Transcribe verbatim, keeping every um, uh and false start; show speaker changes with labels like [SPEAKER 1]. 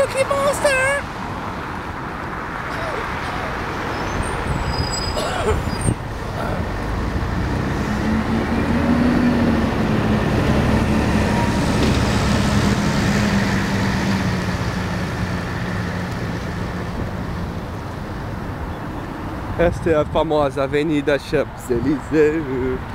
[SPEAKER 1] Cookie Monster! Esta é a famosa Avenida Champs-Élysées.